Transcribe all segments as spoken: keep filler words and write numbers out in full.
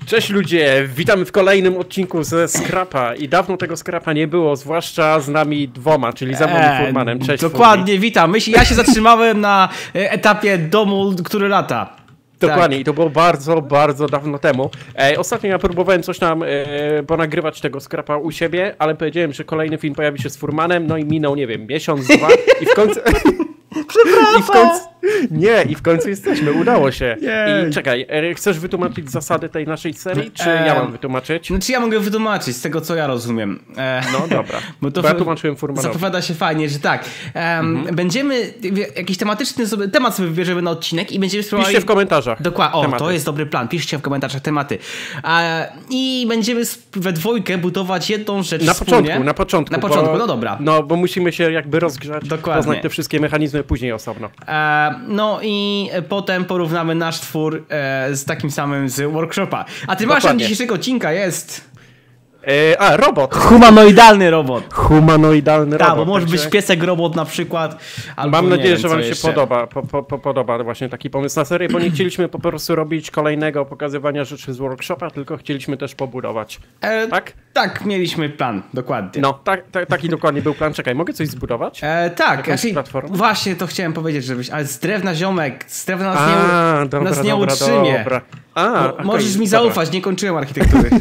Cześć ludzie, witamy w kolejnym odcinku ze Scrapa i dawno tego Scrapa nie było, zwłaszcza z nami dwoma, czyli za mną i Furmanem. Cześć. Dokładnie, Furman. witam. Myśl, ja się zatrzymałem na etapie domu, który lata. Dokładnie, tak. I to było bardzo, bardzo dawno temu. E, ostatnio ja próbowałem coś tam e, ponagrywać tego Scrapa u siebie, ale powiedziałem, że kolejny film pojawi się z Furmanem, no i minął, nie wiem, miesiąc, dwa i w końcu... Przepraszam! I w końcu... Nie, i w końcu jesteśmy, udało się. Jej. I czekaj, chcesz wytłumaczyć zasady tej naszej serii, czy Eee, ja mam wytłumaczyć? Znaczy ja mogę wytłumaczyć z tego, co ja rozumiem. E, No dobra, bo to bo ja tłumaczyłem Furmanowi. Zapowiada się fajnie, że tak. Um, mhm. Będziemy, jakiś tematyczny sobie, temat sobie wybierzemy na odcinek i będziemy spróbowali... Piszcie w komentarzach. Dokładnie, o, tematy. To jest dobry plan, piszcie w komentarzach tematy. E, I będziemy we dwójkę budować jedną rzecz Na wspólnie. początku, na początku. Na początku, bo, no dobra. No, bo musimy się jakby rozgrzać, Dokładnie. poznać te wszystkie mechanizmy później osobno. E, no i potem porównamy nasz twór e, z takim samym z workshopa. A tematem dzisiejszego odcinka jest... E, a, robot. Humanoidalny robot. Humanoidalny Ta, robot. bo może także... być piesek robot na przykład. Albo Mam nadzieję, wiem, że wam się jeszcze. podoba, po, po, po, podoba właśnie taki pomysł na serię, bo nie chcieliśmy po prostu robić kolejnego pokazywania rzeczy z workshopa, tylko chcieliśmy też pobudować. E, tak? Tak, mieliśmy plan, dokładnie. No, tak, tak, taki dokładnie był plan. Czekaj, mogę coś zbudować? E, tak, Jakąś znaczy, platformę? właśnie to chciałem powiedzieć, żebyś, ale z drewna ziomek, z drewna nas A, nie, dobra, nas nie dobra, utrzymie. dobra. A, o, okay, możesz mi dobra. zaufać, nie kończyłem architektury.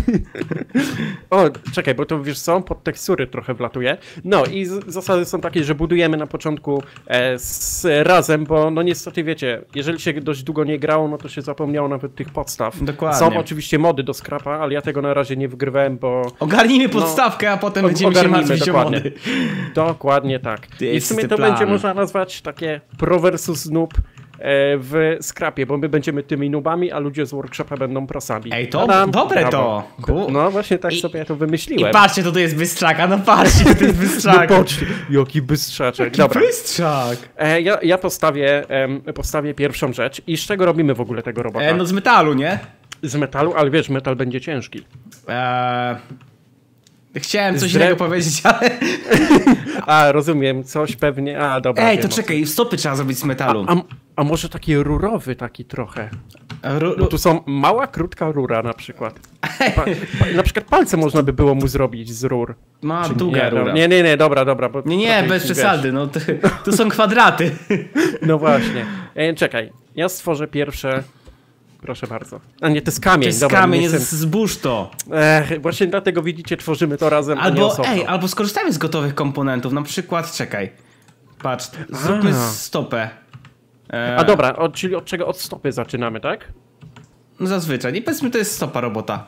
O, czekaj, bo to wiesz co, pod tekstury trochę wlatuje. No i z, zasady są takie, że budujemy na początku e, z, razem, bo no niestety wiecie, jeżeli się dość długo nie grało, no to się zapomniało nawet tych podstaw. Dokładnie. Są oczywiście mody do Scrapa, ale ja tego na razie nie wgrywałem, bo... Ogarnijmy podstawkę, no, a potem będziemy się martwić dokładnie. o mody. Dokładnie tak. I w sumie to plan. będzie można nazwać takie pro versus noob w Scrapie, bo my będziemy tymi nubami, a ludzie z workshopa będą prosami. Ej, to Tadam, dobre brawo. to. Cool. No właśnie tak I, sobie to wymyśliłem. I patrzcie, to tu jest bystrzaka, no patrzcie, to jest bystrzak. No patrzcie, jaki bystrzaczek. Jaki Dobra. bystrzak. E, ja, ja postawię, em, postawię pierwszą rzecz. I z czego robimy w ogóle tego robota? E, no z metalu, nie? Z metalu, ale wiesz, metal będzie ciężki. Eee, chciałem coś Zdre... innego powiedzieć, ale... A, rozumiem, coś pewnie... A, dobra. Ej, wiem, to czekaj, stopy trzeba zrobić z metalu. A, a, a może taki rurowy taki trochę? Ru, Bo tu są mała, krótka rura na przykład. Pa, pa, na przykład palce można by było mu zrobić z rur. Ma Czy długa nie, rura. no, nie, nie, nie, dobra, dobra. Bo Nie, nie, trochę bez wiesz. przesady, no to, to są kwadraty. No właśnie. E, czekaj, ja stworzę pierwsze... Proszę bardzo. A nie, to jest kamień. To jest dobra, kamień, nie jest zbóż to. Ech, właśnie dlatego widzicie, tworzymy to razem, a nie Albo, osobno. ej, albo skorzystajmy z gotowych komponentów, na przykład, czekaj. Patrz, zróbmy A. stopę. E, A dobra, od, czyli od czego? Od stopy zaczynamy, tak? No zazwyczaj, i powiedzmy, to jest stopa robota.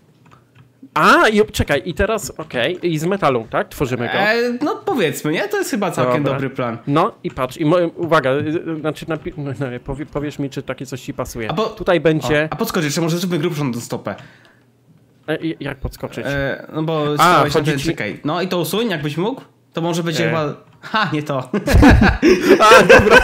A, i czekaj, i teraz, okej, okay, i z metalu, tak? Tworzymy go. E, no powiedzmy, nie? To jest chyba całkiem Dobra. dobry plan. No i patrz, i mo, uwaga, y, znaczy napi- no, no, powie, powiesz mi, czy takie coś ci pasuje. A bo- Tutaj będzie... O, a podskocz jeszcze, może zróbmy grubszą tą stopę. E, jak podskoczyć? E, no bo A, stałeś na chodzi ten, ci- czekaj. No i to usuń, jakbyś mógł. To może będzie E. chyba... Ha, nie to. A, dobra.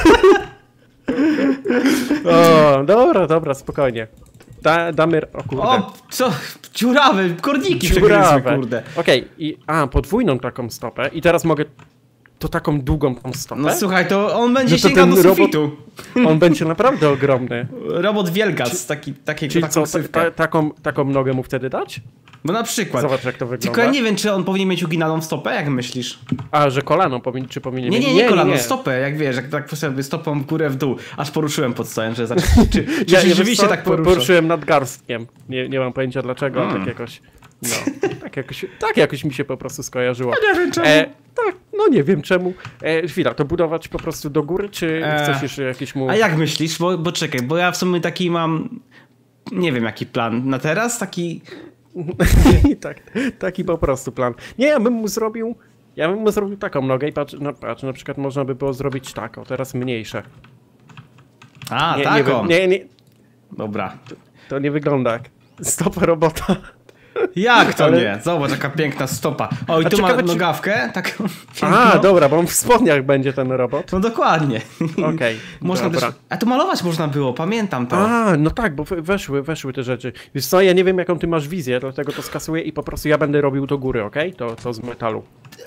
O, dobra, dobra, spokojnie. Da, damy... O kurde. O, co? Dziurawe, korniki Dziurawe. przegryzły, kurde. Okej, i a, podwójną taką stopę i teraz mogę to taką długą tą stopę? No słuchaj, to on będzie No to sięgał ten do robot- sufitu. On będzie naprawdę ogromny. Robot wielgac, taki, takiego, Czyli taką co, ta, ksywkę. ta, taką, taką nogę mu wtedy dać? Bo na przykład. Zobacz, jak to wygląda. Tylko ja nie wiem, czy on powinien mieć uginaną stopę, jak myślisz? A, że kolano powinien, czy powinien Nie, mieć? nie, nie, kolano, stopę, jak wiesz, jak tak sobie stopą w górę, w dół. Aż poruszyłem pod stołem, że zacząć. Czy, czy Ja, rzeczywiście ja, tak po- porusza? poruszyłem nadgarstkiem. Nie, nie mam pojęcia dlaczego, Mm. tak jakoś... No, tak jakoś, tak jakoś mi się po prostu skojarzyło. Ja nie wiem czemu. E, tak, no nie wiem czemu. E, chwila, to budować po prostu do góry, czy E, chcesz jeszcze jakiś mu... A jak myślisz? Bo, bo czekaj, bo ja w sumie taki mam... Nie wiem jaki plan. Na teraz taki... tak, taki po prostu plan. Nie, ja bym mu zrobił... Ja bym mu zrobił taką nogę i patrz, no, patrz na przykład można by było zrobić tak, o teraz mniejsze. A, Nie, tak nie, o. wy- nie, nie, Dobra. to nie wygląda jak stopa robota. Jak to Ale- nie? Zobacz, jaka piękna stopa. O, i A tu ciekawe, ma czy- nogawkę, taką A, piękną. dobra, bo on w spodniach będzie ten robot. No dokładnie. Okej, Można dobra. też... A tu malować można było, pamiętam to. A, no tak, bo we- weszły, weszły te rzeczy. Wiesz co, ja nie wiem jaką ty masz wizję, dlatego to skasuję i po prostu ja będę robił do góry, okej? To, to z metalu.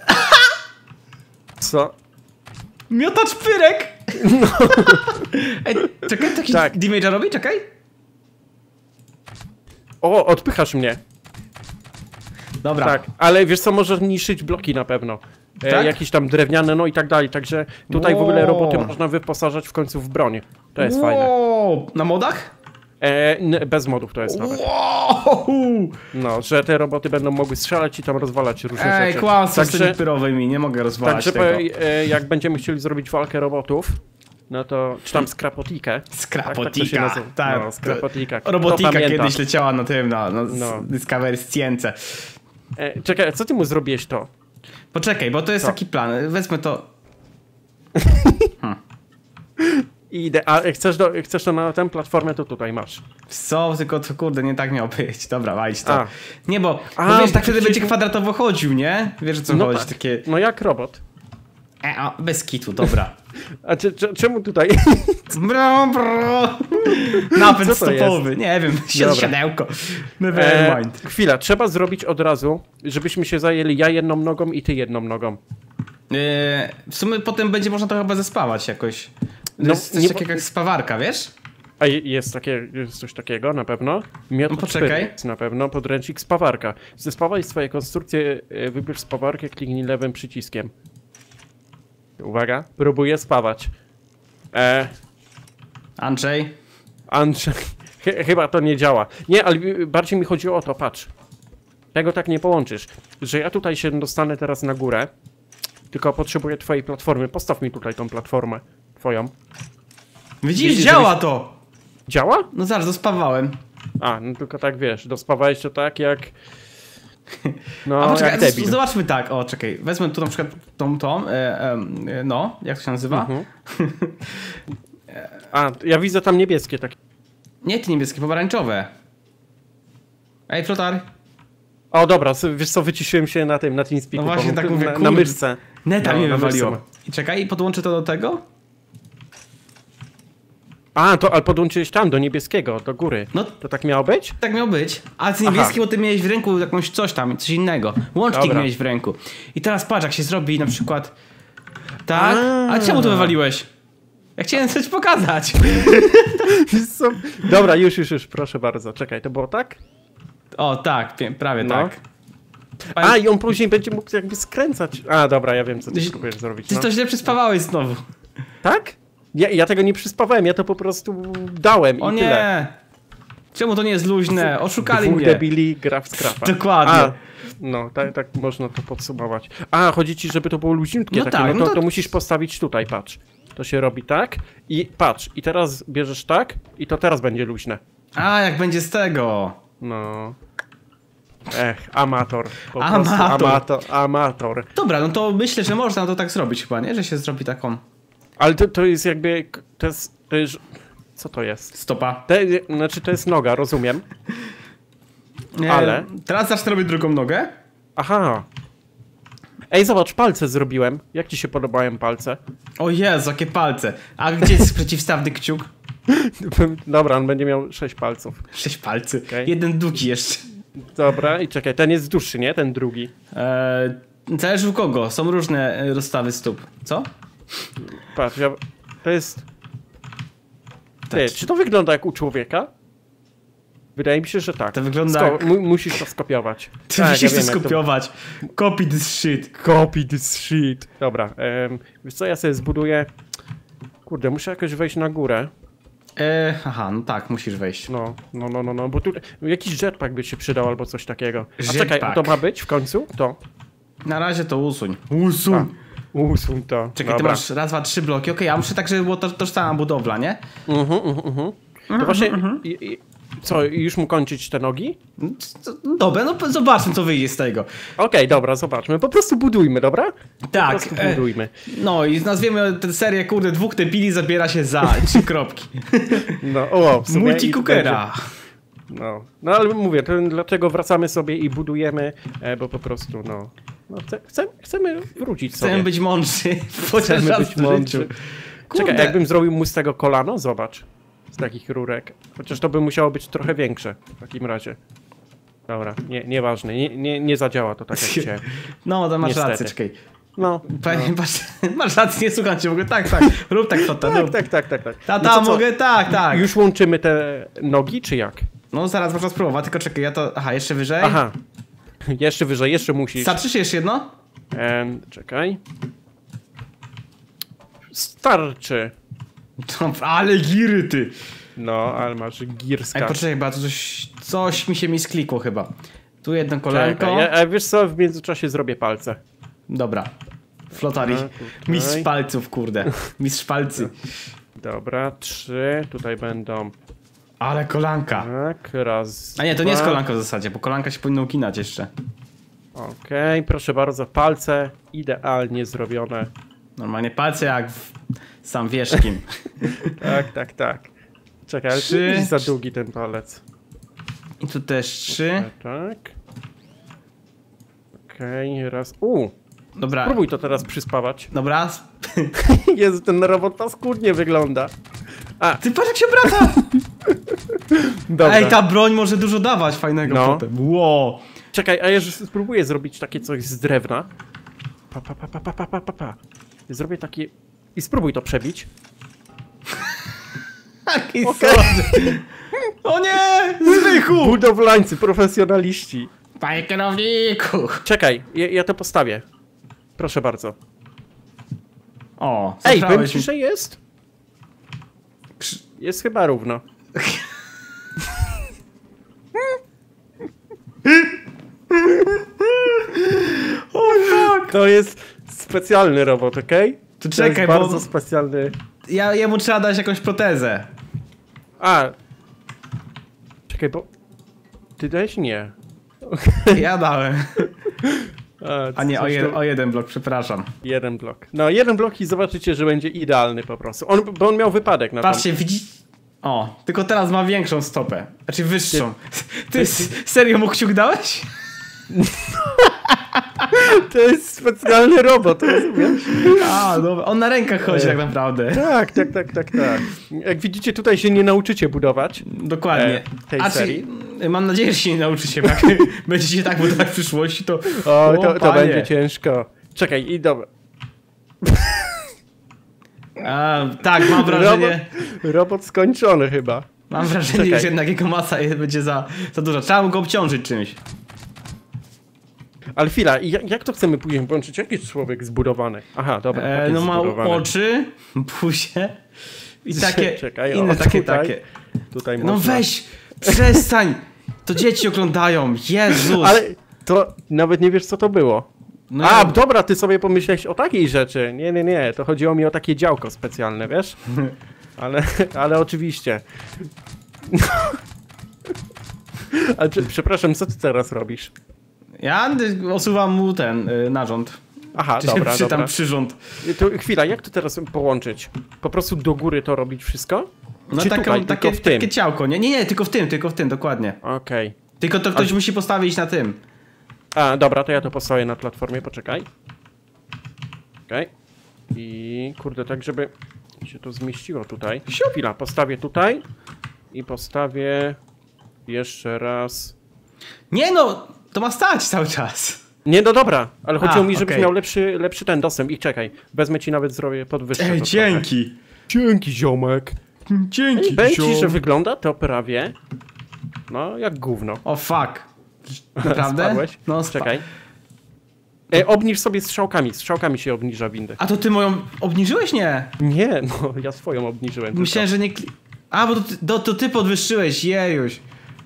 Co? Miotacz pyrek! No. Ej, czekaj, taki Tak. damage'a robi? Czekaj. O, odpychasz mnie. Dobra. Tak, ale wiesz co, możesz niszczyć bloki na pewno. E, Tak? jakieś tam drewniane, no i tak dalej, także tutaj w ogóle roboty Wow. można wyposażać w końcu w broń. To jest wow. fajne. Na modach? E, n- bez modów to jest nawet. Wow. No, że te roboty będą mogły strzelać i tam rozwalać różne Ej, rzeczy. kłamstwo z tymi Także, pyrowymi, nie mogę rozwalać także tego. e, jak będziemy chcieli zrobić walkę robotów, no to, czy tam skrapotikę. Skrapotika. Tak, Tak, no, skrapotika. Robotika Kto pamięta? kiedyś leciała na tym, na, na No. Discovery Science. E, czekaj, co ty mu zrobiłeś to? Poczekaj, bo to jest Co? taki plan. Wezmę to... Idę, a jak chcesz, do, jak chcesz to na tę platformę, to tutaj masz. Co? Tylko to kurde, nie tak miało być. Dobra, walić to. A. Nie, bo, A, bo wiesz, bo tak wtedy przecież- będzie kwadratowo chodził, nie? Wiesz o co No chodzi? tak. Takie... No jak robot. E, a, bez kitu, dobra. A czy, czy, czemu tutaj? Bro, bro. Napęd Co to jest? stopowy, nie wiem, Dobra. siadełko. Never E, mind. chwila, trzeba zrobić od razu, żebyśmy się zajęli ja jedną nogą i ty jedną nogą. E, w sumie potem będzie można to chyba zespawać jakoś. To No, jest coś nie takiego po- jak spawarka, wiesz? A je- jest, takie, jest coś takiego na pewno. Miotacz No poczekaj. szpryc na pewno, podręcznik spawarka. Zespawaj swoje konstrukcje, e, wybierz spawarkę, kliknij lewym przyciskiem. Uwaga, próbuję spawać. E, Andrzej? Andrzej, ch chyba to nie działa. Nie, ale bardziej mi chodziło o to, patrz. Tego tak nie połączysz. Że ja tutaj się dostanę teraz na górę, tylko potrzebuję twojej platformy. Postaw mi tutaj tą platformę twoją. Widzisz, Widzisz, działa żebyś- to! Działa? No zaraz, dospawałem. A, no tylko tak wiesz, dospawałeś to tak jak... No, A poczekaj, jak z- debil. zobaczmy tak, o czekaj, wezmę tu na przykład tą, tą, e, e, no, jak to się nazywa? Mhm. A, ja widzę tam niebieskie takie. Nie, te niebieskie, pomarańczowe. Ej, flotar. O, dobra, s- wiesz co, wyciszyłem się na tym, na TeamSpeaku. No właśnie, bo- tak mówię, na, na kurde. myszce. Neta No, mnie na wywaliło. myszce. I czekaj, i podłączę to do tego? A, to ale podłączyłeś tam, do niebieskiego, do góry. No. To tak miało być? Tak miał być. A z niebieski, bo ty miałeś w ręku jakąś coś tam, coś innego. Łącznik Dobra. miałeś w ręku. I teraz patrz, jak się zrobi na przykład... Tak? A. A czemu to wywaliłeś? Ja chciałem coś pokazać. Co? Dobra, już, już, już, proszę bardzo. Czekaj, to było tak? O, tak, pie- prawie No. tak. A, i on później będzie mógł jakby skręcać. A, dobra, ja wiem, co ty Ty- próbujesz zrobić. Ty No. to źle przyspawałeś znowu. Tak? Ja, ja tego nie przyspawałem, ja to po prostu dałem O i nie! tyle. Czemu to nie jest luźne? Oszukali Dwóch mnie. debili gra w skrapa. Dokładnie. A, no, tak, tak można to podsumować. A, chodzi ci, żeby to było luźniutkie No takie, tak, no to, no to- to musisz postawić tutaj, patrz. To się robi tak i patrz, i teraz bierzesz tak i to teraz będzie luźne. A, jak będzie z tego? No. Ech, amator. Po Amator. Prostu amator. Amator. Dobra, no to myślę, że można to tak zrobić chyba, nie? Że się zrobi taką Ale to, to jest jakby, to jest, to jest, co to jest? stopa. Te, znaczy to jest noga, rozumiem. Nie, Ale? Teraz zacznę robić drugą nogę. Aha. Ej, zobacz, palce zrobiłem. Jak ci się podobają palce? O Jezu, jakie palce. A gdzie jest przeciwstawny kciuk? Dobra, on będzie miał sześć palców. Sześć palcy. Okej. Jeden długi jeszcze. Dobra, i czekaj, ten jest dłuższy, nie? Ten drugi. Eee, zależy u kogo. Są różne e, rozstawy stóp. Co? Patrz, ja... to jest... Ty, Tak. czy to wygląda jak u człowieka? Wydaje mi się, że tak. To wygląda Sko- jak- mu musisz to skopiować. Ty Tak, musisz ja to wiem, jak skopiować. Copy this shit. Copy this shit. Dobra, em, wiesz co, ja sobie zbuduję... Kurde, muszę jakoś wejść na górę. Eee, aha, no tak, musisz wejść. No, no, no, no, no, bo tu jakiś jetpack by się przydał albo coś takiego. A czekaj, a Jetpack. to ma być w końcu? To. Na razie to usuń. Usuń. Usuń to. Czekaj, ty Dobra. masz raz, dwa, trzy bloki. Okej, a muszę tak, żeby było to, tożsama budowla, nie? Mhm, mhm, mhm. To właśnie, i, i, co, już mu kończyć te nogi? No, no dobra, no zobaczmy, co wyjdzie z tego. Okej, dobra, zobaczmy. Po prostu budujmy, dobra? Po Tak. prostu e, budujmy. No i nazwiemy tę serię, kurde, dwóch debili zabiera się za trzy kropki. No, o, w sumie i Multikukera. będzie- No, no ale mówię, to dlatego wracamy sobie i budujemy, e, bo po prostu, no, no chce, chcemy, chcemy wrócić sobie. Chcemy być mądrzy. Chociaż Chcemy raz być w życiu. mądrzy. Kurde. Czekaj, jakbym zrobił mu z tego kolano, zobacz. Z takich rurek. Chociaż to by musiało być trochę większe w takim razie. Dobra, nie, nieważne, nie, nie, nie zadziała to tak jak chciałem. No, to masz Niestety. rację, czekaj. No, Panie, masz, masz rację, nie słucham cię, mogę tak, tak. Rób tak, tata, tak, rób. tak, tak, tak, tak. Tata, No to co? mogę tak, tak. Już łączymy te nogi, czy jak? No zaraz można spróbować, tylko czekaj, ja to... Aha, jeszcze wyżej? Aha. Jeszcze wyżej, jeszcze musisz. Starczy czy jeszcze jedno? Ehm, czekaj. Starczy. Dobra, ale giry ty! No, ale masz girska. Ej, poczekaj, bo ja tu coś... Coś mi się mi sklikło chyba. Tu jedno kolanko. Czekaj, ja, a wiesz co, w międzyczasie zrobię palce. Dobra. Flotari. Aha, Mistrz palców, kurde. Mistrz palcy. Dobra, trzy. Tutaj będą... Ale kolanka. Tak, raz, A nie, to nie jest dwa. kolanka w zasadzie, bo kolanka się powinno uginać jeszcze. Okej, proszę bardzo, palce idealnie zrobione. Normalnie palce jak w... sam wiesz kim. Tak, tak, tak. Czekaj, ale Trzy, jest za długi ten palec. I tu też trzy. Tak. Okej, raz. U, Dobra. spróbuj to teraz przyspawać. Dobra. Jezu, ten robot paskudnie wygląda. A, Ty patrz jak się brata! dobra. Ej, ta broń może dużo dawać fajnego No. potem. Wow. Czekaj, a ja już spróbuję zrobić takie coś z drewna. Pa, pa, pa, pa, pa, pa, pa, pa, pa. Zrobię takie... I spróbuj to przebić. Jaki Okej. słodny. O nie! Zrychu! Budowlańcy, profesjonaliści. Panie kierowniku! Czekaj, ja, ja to postawię. Proszę bardzo. O, Ej, zabrałeś powiem ci, mi... że jest. Jest chyba równo. O fuck! To jest specjalny robot, okej? To To czekaj, jest bo- bardzo specjalny. Ja, jemu trzeba dać jakąś protezę. A. Czekaj, bo... Ty dałeś? Nie. Ja dałem. A, A nie, o, coś je, tu- o jeden blok, przepraszam. Jeden blok. No, jeden blok i zobaczycie, że będzie idealny po prostu. On, bo on miał wypadek na Patrzcie, widzi... O, tylko teraz ma większą stopę. Znaczy wyższą. Ty s- serio mu kciuk dałeś? To jest specjalny robot, rozumiesz? A, dobra. On na rękach chodzi Ej. tak naprawdę. Tak, tak, tak, tak, tak. Jak widzicie, tutaj się nie nauczycie budować. Dokładnie. E, tej A serii. czy, mam nadzieję, że się nie nauczycie, bo jak będziecie tak budować w przyszłości, to... O, to, to panie. będzie ciężko. Czekaj, i dobra. A, tak, mam wrażenie... Robot, robot skończony chyba. Mam wrażenie, Czekaj. że jednak jego masa jest- będzie za, za duża. Trzeba go obciążyć czymś. Ale chwila, i jak, jak to chcemy później włączyć? Jaki jest człowiek zbudowany? Aha, dobra. tak E, jest no ma zbudowany. oczy, buzię i takie, Czekaj, inne o, takie, tutaj, takie. Tutaj No można. weź, przestań! To dzieci oglądają, Jezus! Ale to nawet nie wiesz, co to było. No A, ja- dobra, ty sobie pomyślałeś o takiej rzeczy. Nie, nie, nie, to chodziło mi o takie działko specjalne, wiesz? Ale, ale oczywiście. Ale czy, przepraszam, co ty teraz robisz? Ja osuwam mu ten y, narząd. Aha, Czy, dobra, czy dobra. tam przyrząd. To, chwila, jak to teraz połączyć? Po prostu do góry to robić wszystko? No Czy taką, tutaj, takie, tylko w tym? takie ciałko, nie? Nie, nie, tylko w tym, tylko w tym, dokładnie. Okej. Tylko to ktoś musi postawić na tym. A, dobra, to ja to postawię na platformie, poczekaj. Okej. I kurde, tak żeby się to zmieściło tutaj. Chwila, postawię tutaj i postawię jeszcze raz. Nie no, to ma stać cały czas. Nie, no dobra, ale chodziło A, mi, żebyś okej. miał lepszy, lepszy ten dostęp. I czekaj, wezmę ci nawet zrobię podwyższę to trochę. dzięki. Dzięki, ziomek. Dzięki, Powiem ci, że wygląda to prawie, no, jak gówno. O fuck. Naprawdę? Spadłeś? No, spa- Czekaj. E, obniż sobie strzałkami, strzałkami się obniża windy. A to ty moją obniżyłeś? Nie. Nie, no, ja swoją obniżyłem tylko. Myślałem, że nie... kli- A, bo to ty, to, to ty podwyższyłeś, jejuś.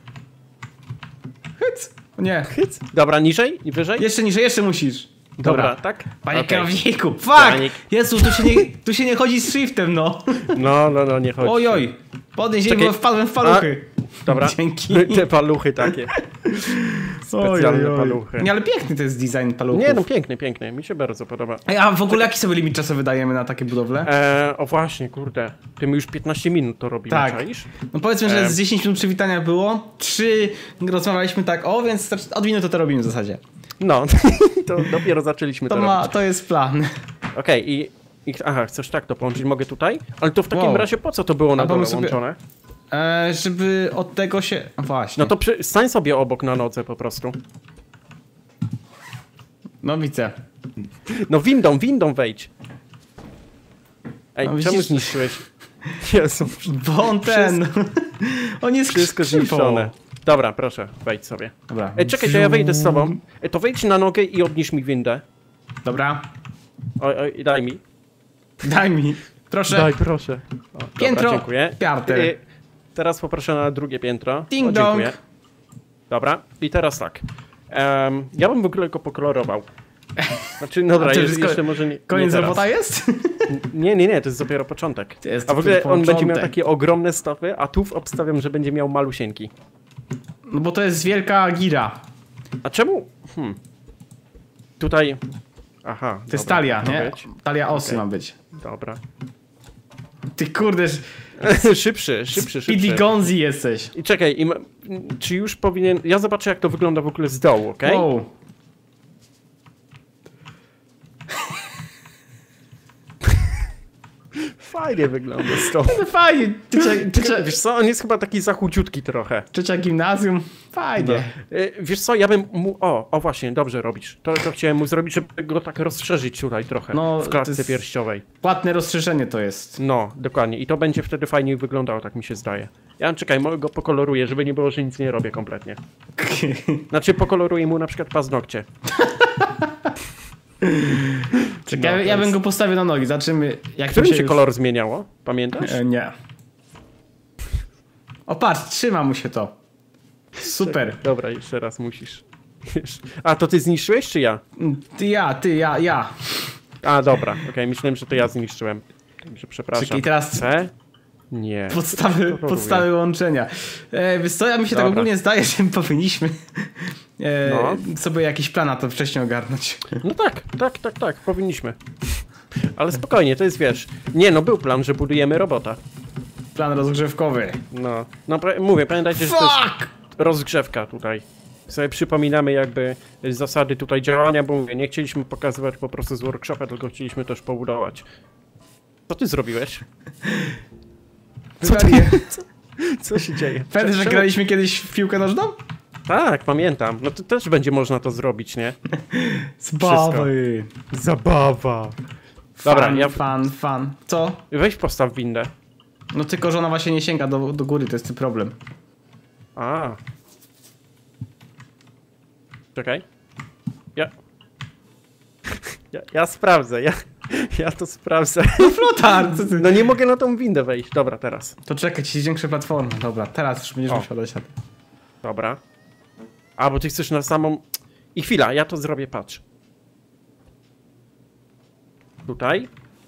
Hyc. Nie. Hyc. Dobra, niżej i wyżej? Jeszcze niżej, jeszcze musisz. Dobra, tak? Panie Okej. kierowniku, fuck! Panie- Jezu, tu się, nie, tu się nie chodzi z shiftem, no. No, no, no, nie chodzi. Oj, oj. Podnieś, Czekaj. bo wpadłem w paluchy. Dobra. Dzięki. Te paluchy takie. Specjalne Oj, oj, oj. paluchy. Nie, ale piękny to jest design paluchów. Nie, no piękny, piękny. Mi się bardzo podoba. Ej, a w ogóle jaki sobie limit czasowy dajemy na takie budowle? E, o właśnie, kurde. Ty my już piętnaście minut to robimy, Tak. czaisz? No powiedzmy, że Em. z dziesięć minut przywitania było, trzy rozmawialiśmy tak, o, więc od minuty to robimy w zasadzie. No, to dopiero zaczęliśmy to, To, ma, robić. to jest plan. Okej, i, i... Aha, chcesz tak to połączyć? Mogę tutaj? Ale to w takim Wow. razie po co to było na A bo dole my sobie- łączone? E, żeby od tego się... No właśnie. No to przy... stań sobie obok na nodze po prostu. No widzę. No windą, windą wejdź. Ej, No czemu widzisz? zniszczyłeś? Jezu. Bo on ten... on jest Wszystko zniszczone. Dobra, proszę, wejdź sobie. Dobra. E, czekaj, to ja wejdę z tobą. E, to wejdź na nogę i odnieś mi windę. Dobra. Oj, oj, daj mi. Daj mi. Proszę. Daj, proszę. O, Piętro. Dobra, dziękuję. Piarter. E, teraz poproszę na drugie piętro. Ding o, dong. dziękuję. Dobra, i teraz tak. Um, ja bym w ogóle go pokolorował. Znaczy, no dobra, jest, jeszcze może nie. Koniec nie robota jest? Nie, nie, nie, to jest dopiero początek. To jest a w ogóle on początek. będzie miał takie ogromne stopy, a tu obstawiam, że będzie miał malusieńki. No bo to jest wielka gira. A czemu? Hmm. Tutaj. Aha. To jest talia, ma nie? być. Talia osy Okej. ma być. Dobra. Ty kurde, szybszy, szybszy, Speedy szybszy. Gonzi jesteś. I czekaj, im, czy już powinien. Ja zobaczę, jak to wygląda w ogóle z dołu, okej? Okay? Wow. Fajnie wygląda z dołu. No fajnie. Trzecia, trzecia, Wiesz co, on jest chyba taki za chudziutki trochę. trzecia gimnazjum. Fajnie. E, Wiesz co, ja bym mu... O, o właśnie, dobrze robisz. To, to chciałem mu zrobić, żeby go tak rozszerzyć tutaj trochę. No, w to klatce jest- pierściowej. Płatne rozszerzenie to jest. No, dokładnie. I to będzie wtedy fajniej wyglądało, tak mi się zdaje. Ja czekaj, mogę go pokoloruję, żeby nie było, że nic nie robię kompletnie. Znaczy pokoloruję mu na przykład paznokcie. Czekaj, No, ja, to ja bym jest- go postawił na nogi. Zobaczymy, jak Którym to się się już... kolor zmieniało? Pamiętasz? E, nie. O patrz, trzyma mu się to. Super. Dobra, jeszcze raz musisz. A, to ty zniszczyłeś, czy ja? Ty ja, ty ja, ja. A, dobra, okej, myślałem, że to ja zniszczyłem. Także przepraszam. Czekaj, teraz C? Nie. podstawy, Koloruję. podstawy łączenia. E, wiesz co, ja mi się tak Dobra. ogólnie zdaje, że my powinniśmy e, No. sobie jakiś plan na to wcześniej ogarnąć. No tak, tak, tak, tak, powinniśmy. Ale spokojnie, to jest, wiesz... Nie, no był plan, że budujemy robota. Plan rozgrzewkowy. No, no pra- mówię, pamiętajcie, że to jest Fuck! rozgrzewka tutaj. Sobie przypominamy jakby zasady tutaj działania, bo mówię, nie chcieliśmy pokazywać po prostu z workshopa, tylko chcieliśmy też pobudować. Co ty zrobiłeś? Co, ty, co, co się dzieje? Pamiętasz, że Czemu- graliśmy kiedyś w piłkę nożną? Tak, pamiętam. No to też będzie można to zrobić, nie? Zbawy. Zabawa. Fan, Dobra, ja- fan, fan. Co? Weź postaw windę. No tylko, że ona właśnie nie sięga do, do góry, to jest ten problem. A. Czekaj. Ja... Ja, ja sprawdzę, ja, ja to sprawdzę. No flotar! Co ty? No nie mogę na tą windę wejść. Dobra, teraz. To czekaj, ci zwiększę platformę. Dobra, teraz już będziesz O. musiał dać na to. Dobra. A, bo ty chcesz na samą... I chwila, ja to zrobię, patrz. Tutaj.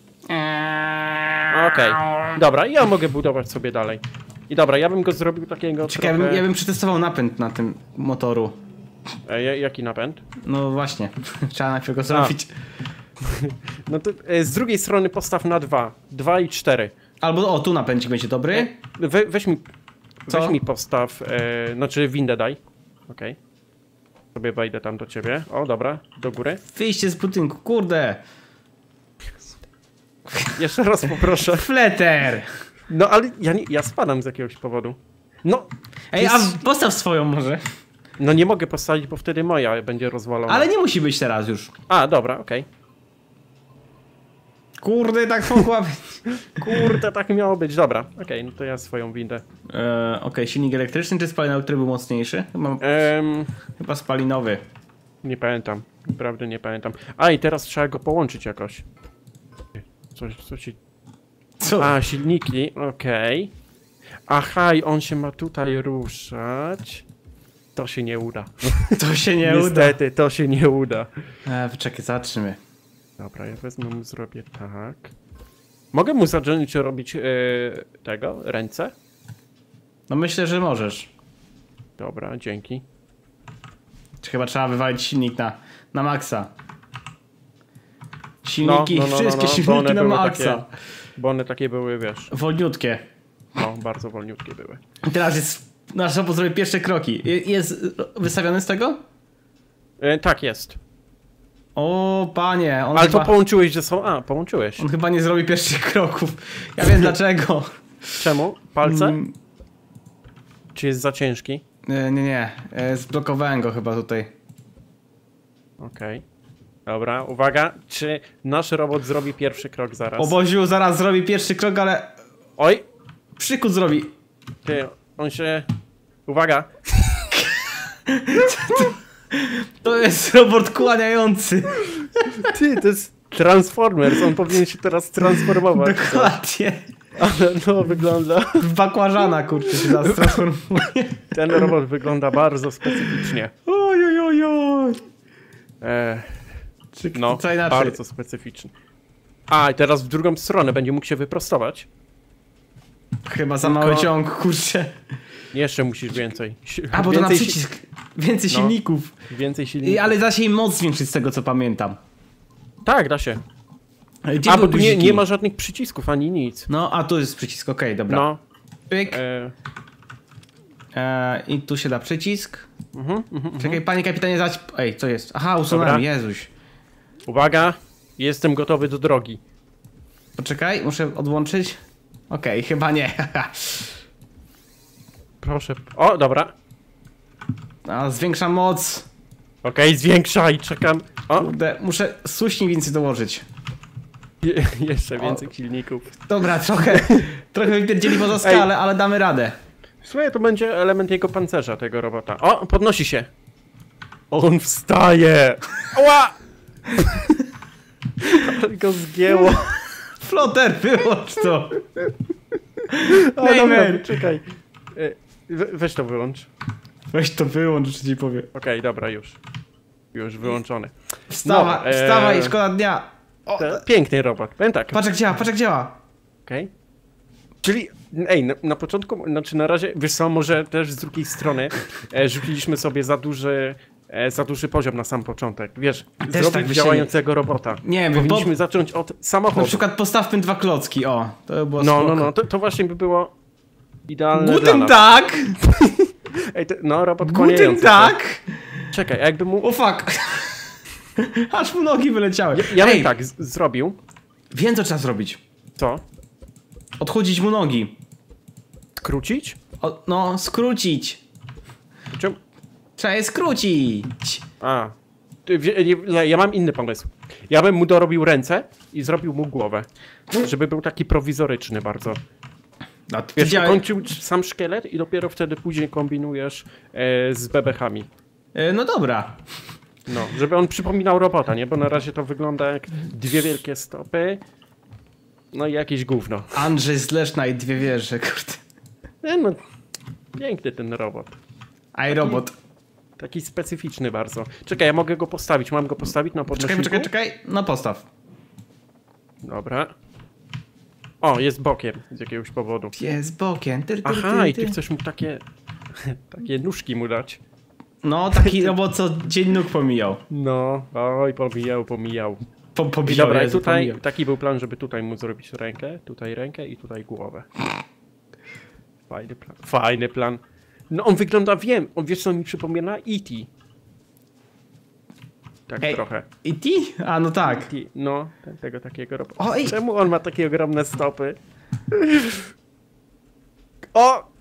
Okej. Dobra, ja mogę budować sobie dalej. I dobra, ja bym go zrobił takiego Czekaj, ja trochę... bym, ja bym przetestował napęd na tym motoru. E, ja- jaki napęd? No właśnie, trzeba najpierw go zrobić. No to e, z drugiej strony postaw na dwa. Dwa i cztery. Albo, o, tu napędzik będzie dobry. We, weź mi... Co? Weź mi postaw... E, znaczy windę daj. Okej. Sobie wejdę tam do ciebie. O, dobra. Do góry. Wyjście z budynku, kurde. Jeszcze raz poproszę. Fleter! No ale ja, nie, ja spadam z jakiegoś powodu. No, Ej, a postaw swoją może. no nie mogę postawić, bo wtedy moja będzie rozwalona. Ale nie musi być teraz już. A, dobra, okej. Kurde, tak mogła być. Kurde, tak miało być. Dobra, okej, no to ja swoją windę. E, Okej, silnik elektryczny czy spalinowy, który był mocniejszy? Chyba, Ehm, chyba spalinowy. nie pamiętam. Naprawdę nie pamiętam. A, i teraz trzeba go połączyć jakoś. Coś, co ci... Co? A, silniki, okej. Aha, i on się ma tutaj ruszać. To się nie uda. To się nie uda. Niestety, to się nie uda. E, poczekaj, zobaczymy. Dobra, ja wezmę mu, zrobię tak. Mogę mu zacząć robić yy, tego, ręce? No myślę, że możesz. Dobra, dzięki. Czy chyba trzeba wywalić silnik na, na maksa. Silniki, No, no, no, wszystkie no, no, bo silniki one na były maksa. takie- Bo one takie były, wiesz, Wolniutkie. no, bardzo wolniutkie były. I teraz jest, nasz robot zrobi pierwsze kroki. Je- Jest wystawiony z tego? E, tak jest. O, panie, on Ale chyba, to połączyłeś, że są... A, połączyłeś. on chyba nie zrobi pierwszych kroków. Ja wiem dlaczego. Czemu? Palce? Mm, Czy jest za ciężki? Nie, nie, nie. E, Zblokowałem go chyba tutaj. Okej. Dobra, uwaga. Czy nasz robot zrobi pierwszy krok zaraz? O Boziu, zaraz zrobi pierwszy krok, ale Oj! Przykut zrobi. Ty, on się... Uwaga! To jest robot kłaniający. Ty, to jest Transformers, on powinien się teraz transformować. Dokładnie. Ale no, wygląda... W bakłażana, kurczę, się teraz transformuje. Ten robot wygląda bardzo specyficznie. Oj, oj, oj, oj. Eee, Czy, no, co inaczej? bardzo specyficzny. A, i teraz w drugą stronę będzie mógł się wyprostować. Chyba za Tylko- mały ciąg, kurczę. Jeszcze musisz więcej. Si- A, bo to na więcej si- przycisk. Więcej No. silników. Więcej I, silników. ale da się im moc zwiększyć z tego, co pamiętam. Tak, da się. Gdzie A, bo były tu nie, guziki? nie ma żadnych przycisków ani nic. No, a tu jest przycisk, okej, dobra. No. Pyk. E, E, I tu się da przycisk. mhm, mhm. Czekaj, panie kapitanie, zać. Ej, co jest? Aha, usunąłem, Dobra. Jezuś. Uwaga, jestem gotowy do drogi. Poczekaj, muszę odłączyć. Okej, chyba nie. Proszę. O, dobra. A, zwiększam moc. Okej, zwiększaj, czekam. O, Kurde, muszę słusznie więcej dołożyć. je, jeszcze więcej silników. Dobra, trochę, trochę wypierdzieli poza skalę, ale damy radę. Słuchaj, to będzie element jego pancerza, tego robota. O, podnosi się. On wstaje. Ła! Ale go zgięło. Floter, wyłącz to. A, dobra, Neymer. czekaj. E, we- Weź to wyłącz. Weź to wyłącz, czy ci powiem. Okej, dobra, już. Już wyłączony. Wstawa, No, e, wstawaj, szkoda dnia. O, Te- Piękny robot. Powiem tak. patrz jak działa, patrz jak działa. Okej. Czyli, ej, na, na początku, znaczy na razie, wiesz co, może też z drugiej strony e, rzuciliśmy sobie za duży, e, za duży poziom na sam początek. Wiesz, zrobić tak by się działającego robota. Nie wiem, Powinniśmy bo- zacząć od Na samochodu. przykład postawmy dwa klocki, o. To by było No, spoko. no, no, to, to właśnie by było idealne dla Guten nas. Tag! Ej, to, no, robot Guten kłaniający. Tag! Czekaj, a jakby mu... O fuck! Aż mu nogi wyleciały. Ja, ja bym Ej, tak z- zrobił. wiem co trzeba zrobić. Co? Odchudzić mu nogi. Skrócić? O, no, skrócić. Czemu? Trzeba je skrócić. A. Ty, wie- nie, ja mam inny pomysł. Ja bym mu dorobił ręce i zrobił mu głowę. Żeby był taki prowizoryczny bardzo. No, ty Wiesz, działa- kończył sam szkielet i dopiero wtedy później kombinujesz e, z bebechami. E, No dobra. No, żeby on przypominał robota, nie? Bo na razie to wygląda jak dwie wielkie stopy. No i jakieś gówno. Andrzej Zleszna i dwie wieże, kurde. Nie, no, piękny ten robot. Aj robot. Taki specyficzny bardzo. Czekaj, ja mogę go postawić. Mam go postawić na podnośniku? Czekaj, czekaj, czekaj. No postaw. Dobra. O, jest bokiem z jakiegoś powodu. Jest bokiem. Tyr, tyr, Aha, tyr, i ty tyr. chcesz mu takie... takie nóżki mu dać. No, taki robot, co dzień nóg pomijał. No, oj, pomijał, pomijał. Po, I pobijał, dobra, i Jezu, tutaj pomijał. taki był plan, żeby tutaj mu zrobić rękę, tutaj rękę i tutaj głowę. Fajny plan. Fajny plan. No on wygląda, wiem, on wiesz co mi przypomina? E T Tak Ej, trochę. I ty? A, no tak. E T No, ten, tego takiego robota. Oj. Czemu on ma takie ogromne stopy? O!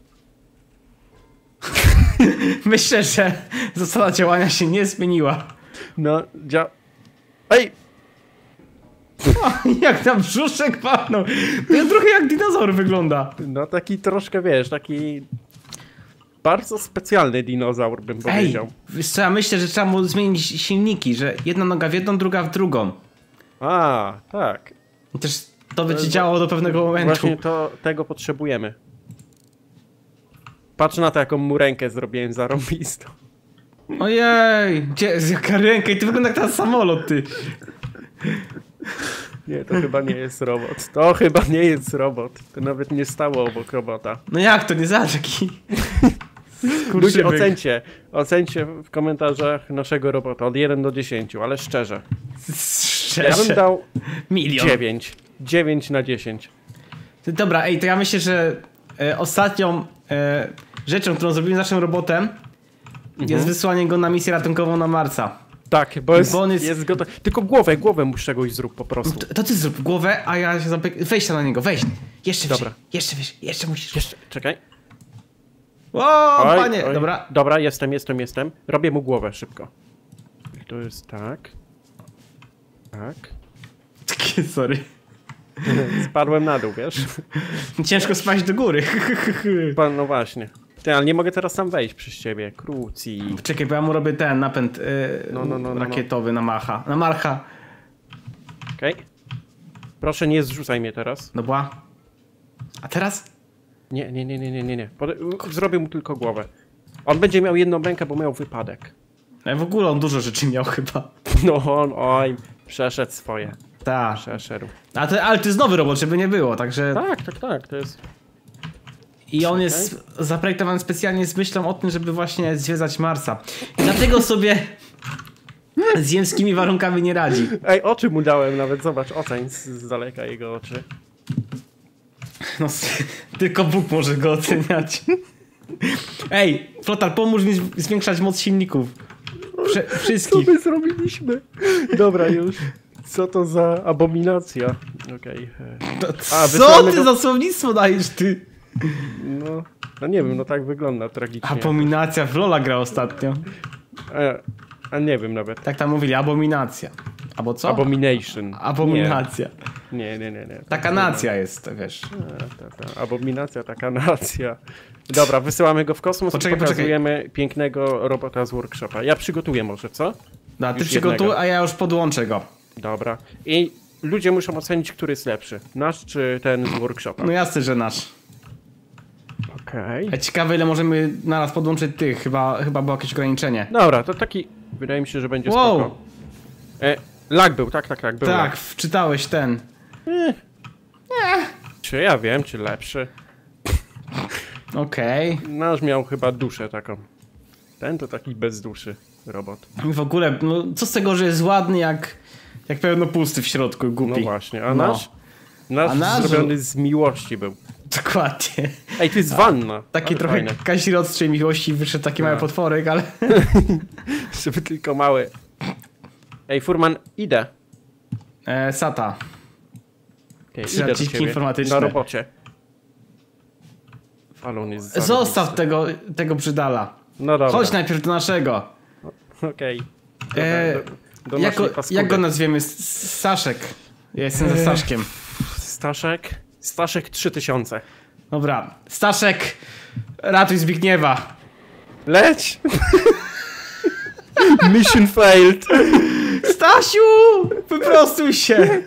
Myślę, że zasada działania się nie zmieniła. No, dzia... Ej! O, jak tam brzuszek pachnął. To trochę jak dinozaur wygląda. No taki troszkę, wiesz, taki... Bardzo specjalny dinozaur, bym Ej, powiedział. wiesz co, ja myślę, że trzeba mu zmienić silniki, że jedna noga w jedną, druga w drugą. A, tak. I też to będzie działało do pewnego momentu. Właśnie to, tego potrzebujemy. Patrz na to, jaką mu rękę zrobiłem zarąbistą. Ojej, gdzie jest jaka ręka? I ty wygląda jak ten samolot, ty. Nie, to chyba nie jest robot. To chyba nie jest robot. To nawet nie stało obok robota. No jak to, nie zobacz jaki... Ludzie, Skurczybyk. ocencie. Ocencie w komentarzach naszego robota od jeden do dziesięciu, ale szczerze. Szczerze. Ja bym dał Milion. dziewięć. dziewięć na dziesięć. Dobra, ej, to ja myślę, że e, ostatnią e, rzeczą, którą zrobimy z naszym robotem, jest wysłanie go na misję ratunkową na Marsa. Tak, bo jest, Bo on jest- jest gotowy. Tylko głowę, głowę mu czegoś zrób po prostu. To, to ty zrób głowę, a ja się zapek... Wejdź tam na niego, wejdź. Jeszcze wyżej, Dobra. jeszcze wyżej, jeszcze musisz. Jeszcze, czekaj. O, Oj, panie, oj. dobra. Dobra, jestem, jestem, jestem. Robię mu głowę szybko. I to jest tak. Tak. Sorry. Spadłem na dół, wiesz? Ciężko spaść do góry. Pan, no właśnie. Ty, ale nie mogę teraz sam wejść przez ciebie. Krucji. Czekaj, bo ja mu robię ten napęd yy, No, no, no, no, rakietowy na Macha. Na Marcha. Okej. Okay. Proszę, nie zrzucaj mnie teraz. Dobra. A teraz? Nie, nie, nie, nie, nie, nie, nie. Pod... Zrobię mu tylko głowę. On będzie miał jedną rękę, bo miał wypadek. No, w ogóle on dużo rzeczy miał chyba. No on, oj, przeszedł swoje. Tak. Przeszedł. A to, ale to jest nowy robot, żeby nie było, także... Tak, tak, tak, to jest... I on jest zaprojektowany specjalnie z myślą o tym, żeby właśnie zwiedzać Marsa. I dlatego sobie z ziemskimi warunkami nie radzi. Ej, oczy mu dałem nawet, zobacz, oceń z, z daleka jego oczy. No, tylko Bóg może go oceniać. Ej, Flotar, pomóż mi zwiększać moc silników. Prze wszystkich. Co my zrobiliśmy? Dobra, już. Co to za abominacja? Okej. Okay. Co ty go... za słownictwo dajesz, ty? No, no nie wiem, no tak wygląda tragicznie. Abominacja, w Lola gra ostatnio. A, a nie wiem nawet. Tak tam mówili, abominacja. Albo co? Abomination. Abominacja. Nie, nie, nie. nie. Taka nacja jest, wiesz. A, ta, ta. Abominacja, taka nacja. Dobra, wysyłamy go w kosmos poczekaj, i pokazujemy poczekaj. pięknego robota z workshopa. Ja przygotuję może, co? No, ty przygotuj, a ja już podłączę go. Dobra. I ludzie muszą ocenić, który jest lepszy. Nasz czy ten z workshopa? No jasne, że nasz. Okej. Okay. Ciekawe, ile możemy naraz podłączyć tych. Chyba, chyba było jakieś ograniczenie. Dobra, to taki... Wydaje mi się, że będzie wow. spoko. E, lag był, tak, tak, tak. Był tak, lag. wczytałeś ten. Eh. Eh. Czy ja wiem, czy lepszy? Okej. Okay. Nasz miał chyba duszę taką. Ten to taki bez duszy robot. I w ogóle, no co z tego, że jest ładny jak, jak pełno pusty w środku, głupi. No właśnie, a no. nasz? Nasz, a nasz zrobiony z miłości był. Dokładnie. Ej, to jest wanna. Taki trochę fajne. Kazirodzczej miłości wyszedł taki no. mały potworek, ale... Żeby tylko mały. Ej, Furman, idę. E, Sata. Okay, idę do ciebie. Informatyczne. Na robocie. Ale on jest Zostaw tego, tego brzydala. No dobra. Chodź najpierw do naszego. Okej. Okay. E, do, do jak, jak go nazwiemy? Staszek. Ja jestem ze Staszkiem. Staszek? Staszek trzy tysiące. Dobra. Staszek, ratuj Zbigniewa. Leć! Mission failed. Stasiu! Wyprostuj się!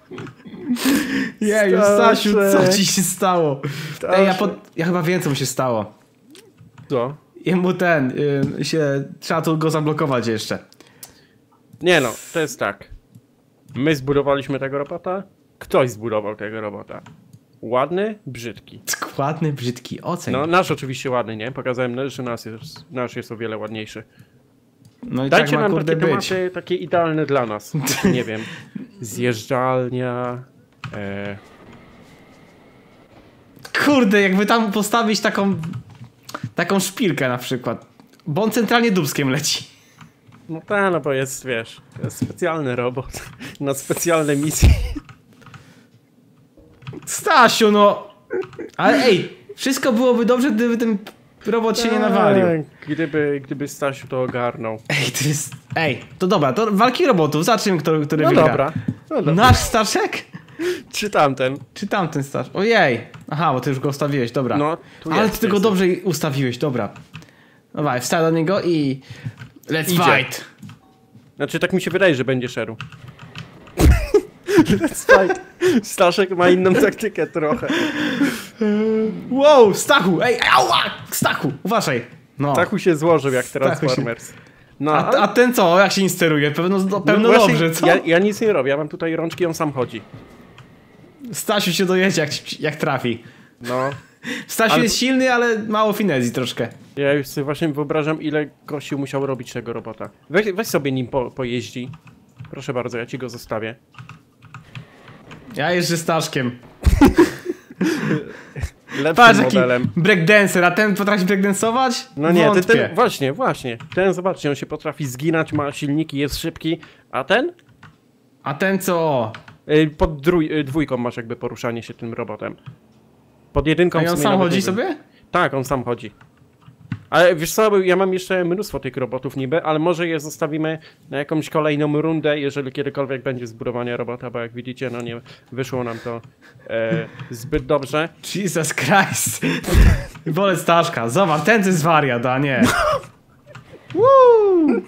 Jeju, Stasiu, co ci się stało? Ej, ja, pod... ja chyba wiem, co mu się stało. Co? Jemu ten, y, się... Trzeba tu go zablokować jeszcze. Nie no, to jest tak. My zbudowaliśmy tego robota, ktoś zbudował tego robota. Ładny, brzydki. Ładny, brzydki, oceń. No, nasz oczywiście ładny, nie? Pokazałem, że nasz jest, nasz jest o wiele ładniejszy. No i dajcie tak ma, nam takie być. tematy, takie idealne dla nas. Nie wiem, zjeżdżalnia... E... Kurde, jakby tam postawić taką... Taką szpilkę na przykład. Bo on centralnie dubskiem leci. No tak, no bo jest, wiesz, to jest specjalny robot na specjalne misje. Stasiu, no! Ale ej, wszystko byłoby dobrze, gdyby ten robot się nie nawalił. Gdyby, gdyby Stasiu to ogarnął. Ej, to jest... Ej, to dobra, to walki robotów, zobaczymy, kto, który no wygra. Dobra. No dobra. Nasz Staszek? Czy tamten? Czy tamten Staszek? Ojej. Aha, bo ty już go ustawiłeś, dobra. No, tu ale jest, ty tego jest. dobrze ustawiłeś, dobra. Dobra, wstań do niego i... Let's Idzie. fight. Znaczy, tak mi się wydaje, że będzie szedł. Let's fight. Staszek ma inną taktykę trochę. Wow, Stachu, ej, ała! Stachu, uważaj. No. Stachu się złożył jak Transformers. No, a, a ten co, jak się insteruje? Pewno, pewno no dobrze, co? Ja, ja nic nie robię, ja mam tutaj rączki, on sam chodzi. Stasiu się dojedzie, jak, jak trafi. No. Stasiu ale... jest silny, ale mało finezji troszkę. Ja już sobie właśnie wyobrażam, ile gościu musiał robić tego robota. Weź, weź sobie nim po, pojeździ. Proszę bardzo, ja ci go zostawię. Ja jeżdżę Staszkiem. Lepszym Patrz, jaki modelem. breakdancer, a ten potrafi breakdance'ować? No nie, ten, Wątpię. ten, właśnie, właśnie. Ten, zobaczcie, on się potrafi zginać, ma silniki, jest szybki. A ten? A ten co? Pod drój, dwójką masz jakby poruszanie się tym robotem. Pod jedynką... A on sam chodzi sobie? Tak, on sam chodzi. Ale wiesz co, ja mam jeszcze mnóstwo tych robotów niby, ale może je zostawimy na jakąś kolejną rundę, jeżeli kiedykolwiek będzie zbudowanie robota, bo jak widzicie, no nie wyszło nam to e, zbyt dobrze. Jesus Christ. Wolę Staszka. Zobacz, ten to jest wariat, a nie. Woo!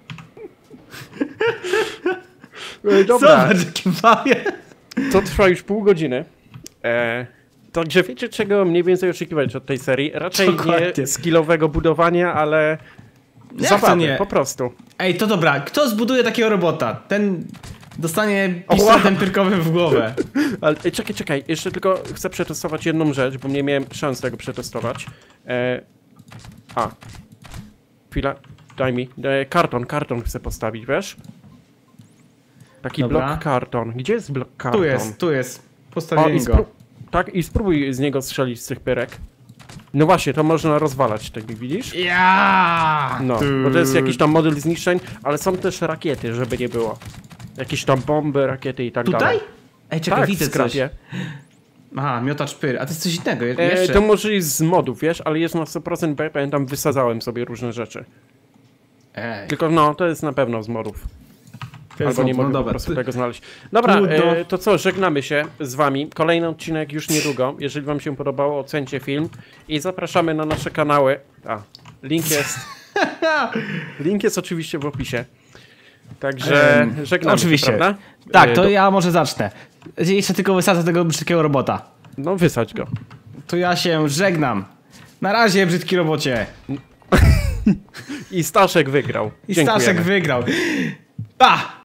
E, dobra, Zobacz, jaki wariat. to trwa już pół godziny. E, Także wiecie, czego mniej więcej oczekiwać od tej serii? Raczej Dokładnie. nie skillowego budowania, ale Jak to zabawy, nie? po prostu. Ej, to dobra, kto zbuduje takiego robota? Ten dostanie pistoletem pyrkowym w głowę. Ale ej, czekaj, czekaj, jeszcze tylko chcę przetestować jedną rzecz, bo nie miałem szans tego przetestować. E, a. Chwila, daj mi. E, karton, karton chcę postawić, wiesz? Taki Dobra. blok karton. Gdzie jest blok karton? Tu jest, tu jest. O, Postawiłem i go. spró- tak, i spróbuj z niego strzelić z tych pyrek. No właśnie, to można rozwalać, tak widzisz? Ja! No, bo to jest jakiś tam model zniszczeń, ale są też rakiety, żeby nie było. Jakieś tam bomby, rakiety i tak Tutaj? dalej. Ej, czekaj, Tak, widzę w skrapie. coś. Aha, miotacz pyr. A to jest coś innego, je- E, jeszcze. to może jest z modów, wiesz, ale jest na sto procent, bo ja pamiętam, wysadzałem sobie różne rzeczy. Ej, Tylko no, to jest na pewno z modów. to jest Albo nie no mogę po dobra. prostu tego znaleźć. Dobra, Trudno. e, to co, żegnamy się z wami. Kolejny odcinek już niedługo. Jeżeli wam się podobało, ocencie film. I zapraszamy na nasze kanały. A, link jest... link jest oczywiście w opisie. Także Em, żegnamy oczywiście. się, prawda? Tak, E, to do- ja może zacznę. Jeszcze tylko wysadzę tego brzydkiego robota. No wysadź go. To ja się żegnam. Na razie, brzydki robocie. I Staszek wygrał. I Dziękujemy. Staszek wygrał. Pa!